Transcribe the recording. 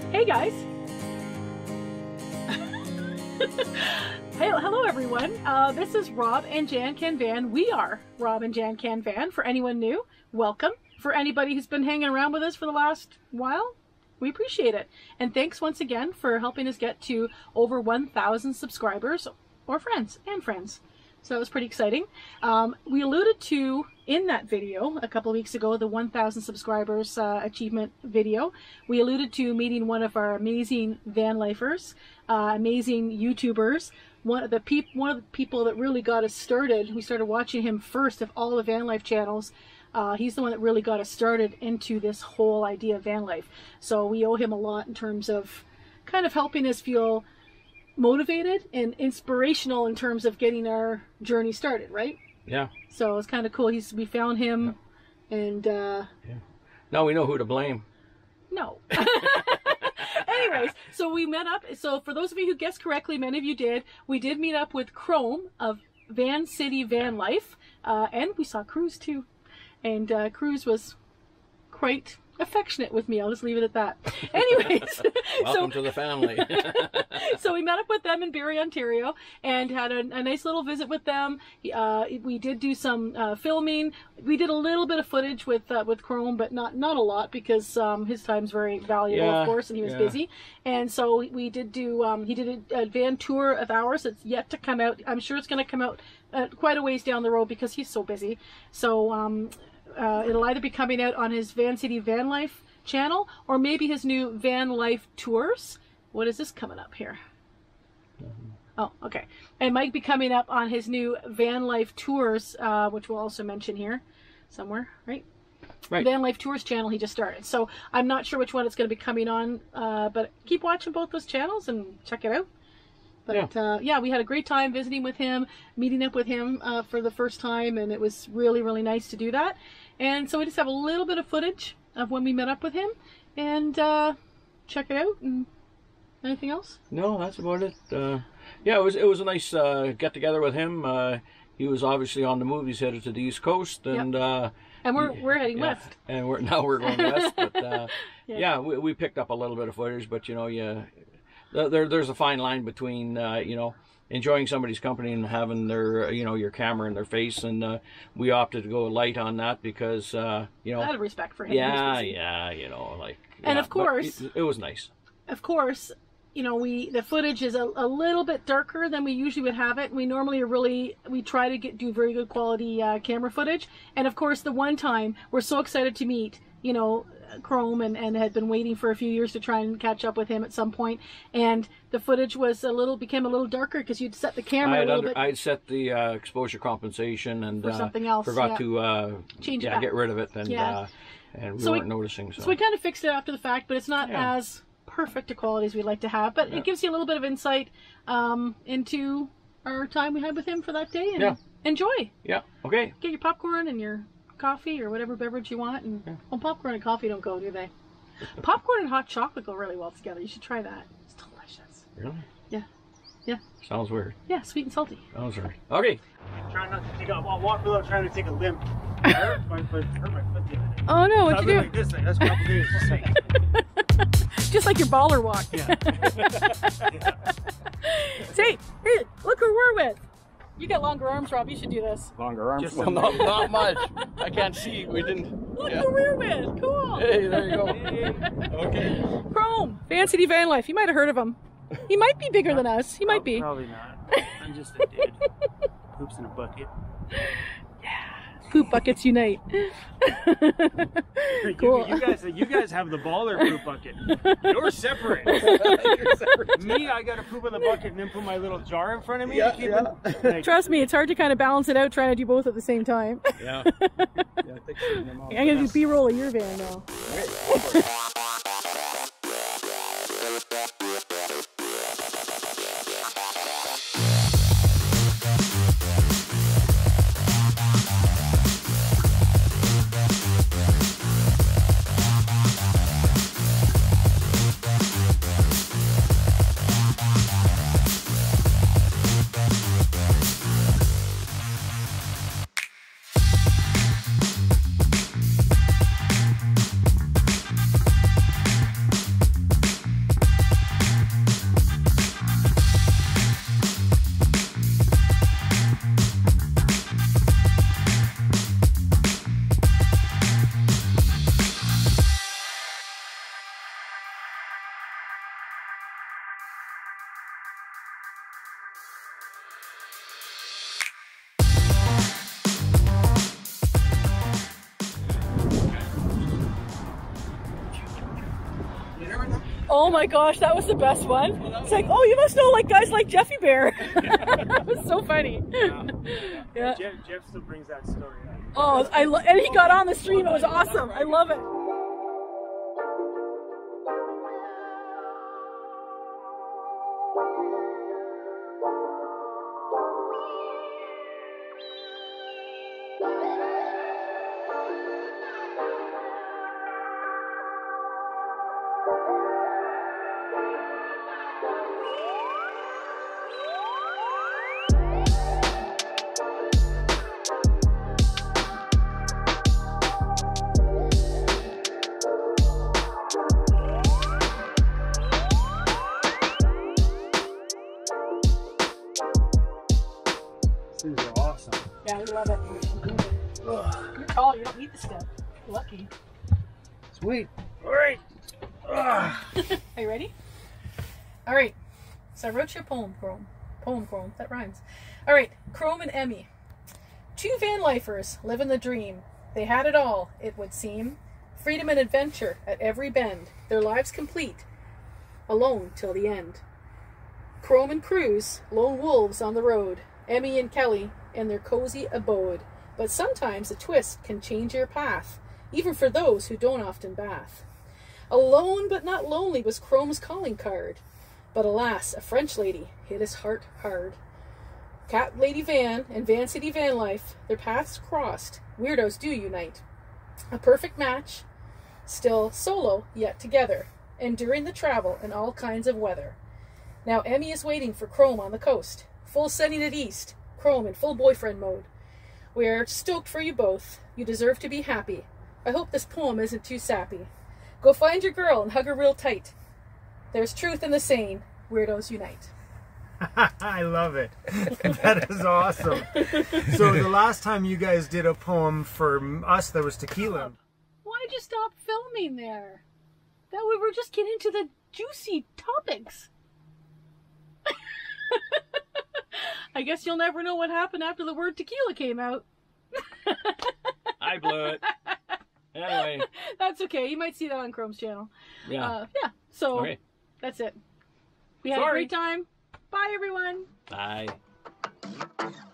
Hey guys! Hey, hello everyone. This is Rob and Jan Can Van. We are Rob and Jan Can Van. For anyone new, welcome. For anybody who's been hanging around with us for the last while, we appreciate it. And thanks once again for helping us get to over 1,000 subscribers, or friends, and friends. So that was pretty exciting. We alluded to, in that video a couple of weeks ago, the 1,000 subscribers achievement video, we alluded to meeting one of our amazing van lifers, amazing YouTubers, one of the people that really got us started. We started watching him first of all the van life channels. He's the one that really got us started into this whole idea of van life. So we owe him a lot in terms of kind of helping us feel motivated and inspirational in terms of getting our journey started, right? Yeah. So it's kind of cool. We found him, yeah. And yeah. Now we know who to blame. No. Anyways, so we met up. So for those of you who guessed correctly, many of you did. We did meet up with Chrome of Van City Van Life, and we saw Cruz too. And Cruz was quite affectionate with me. I'll just leave it at that. Anyways, welcome to the family. So we met up with them in Barrie, Ontario, and had a nice little visit with them. We did do some filming. We did a little bit of footage with Chrome, but not a lot because his time's very valuable, yeah, of course, and he was busy. And so we did do. He did a van tour of ours. It's yet to come out. I'm sure it's going to come out quite a ways down the road because he's so busy. So. It'll either be coming out on his Van City Van Life channel or maybe his new Van Life Tours. What is this coming up here? Oh, okay. It might be coming up on his new Van Life Tours, which we'll also mention here somewhere, right? Right. Van Life Tours channel he just started. So I'm not sure which one it's going to be coming on, but keep watching both those channels and check it out. But yeah, we had a great time visiting with him, meeting up with him for the first time, and it was really, really nice to do that. And so we just have a little bit of footage of when we met up with him, and check it out. And anything else? No, that's about it. Yeah, it was a nice get together with him. He was obviously on the move. He's headed to the East Coast, and and we're heading west. And now we're going west. But yeah, we picked up a little bit of footage, but you know, there's a fine line between you know, enjoying somebody's company and having their your camera in their face, and we opted to go light on that because you know, out of respect for him. Yeah, you know, like. And of course, it was nice. Of course, you know, the footage is a little bit darker than we usually would have it. We normally we try to do very good quality camera footage, and of course, the one time we're so excited to meet, you know, Chrome and had been waiting for a few years to try and catch up with him at some point, and the footage was became a little darker because you'd set the camera a little bit. I'd set the exposure compensation and for something else. Forgot to change it. Get rid of it, and we weren't noticing. So we kind of fixed it after the fact, but it's not as perfect a quality as we'd like to have. But it gives you a little bit of insight into our time we had with him for that day, and enjoy. Yeah. Okay. Get your popcorn and your coffee or whatever beverage you want, and well, popcorn and coffee don't go, do they? Popcorn and hot chocolate go really well together. You should try that. It's delicious. Really? Yeah. Yeah. Sounds weird. Yeah, sweet and salty. Sounds weird. Okay. Try not to take I'll walk without trying to take a limp. Hurt my foot the other day. Oh no, what'd you do? Like this thing. That's what I'm doing. Just like your baller walk. Yeah. Say, hey, look who we're with. You got longer arms, Rob. You should do this. Longer arms? Well, not much. I can't see. We didn't. Look who we're with. Cool. Hey, there you go. Okay. Chrome, Van City Van Life. You might have heard of him. He might be bigger than us. He might be. Probably not. I'm just a dude. Poops in a bucket. Yeah. Poop buckets unite. Cool. You guys have the baller poop bucket. You're separate. Me, I gotta poop in the bucket and then put my little jar in front of me. Yeah, to keep it, like, trust me, it's hard to kind of balance it out trying to do both at the same time. Yeah. I'm gonna do B-roll of your van now. Oh my gosh, that was the best one. It's like, oh, you must know like guys like Jeffy Bear. That was so funny. Yeah. Jeff still brings that story up. Oh, and he got on the stream. It was awesome. I love it. These are awesome. Yeah, we love it. You're tall, you don't need the step. Lucky. Sweet. All right. Are you ready? All right. So I wrote you a poem, Chrome. Chrome. That rhymes. All right. Chrome and Emmy. Two Vanlifers living the dream. They had it all, it would seem. Freedom and adventure at every bend. Their lives complete. Alone till the end. Chrome and Cruz, lone wolves on the road. Emmy and Kelly in their cozy abode. But sometimes a twist can change your path, even for those who don't often bath. Alone but not lonely was Chrome's calling card. But alas, a French lady hit his heart hard. Cat Lady Van and Van City Van Life, their paths crossed. Weirdos do unite. A perfect match, still solo yet together, enduring the travel in all kinds of weather. Now Emmy is waiting for Chrome on the coast. Full setting it east, Chrome in full boyfriend mode. We are stoked for you both. You deserve to be happy. I hope this poem isn't too sappy. Go find your girl and hug her real tight. There's truth in the saying, weirdos unite. I love it. That is awesome. So the last time you guys did a poem for us, there was tequila. Why'd you stop filming there? That we were just getting to the juicy topics. I guess you'll never know what happened after the word tequila came out. I blew it. Anyway. That's okay. You might see that on Chrome's channel. Yeah. Yeah. So Okay. That's it. We had a great time. Bye, everyone. Bye.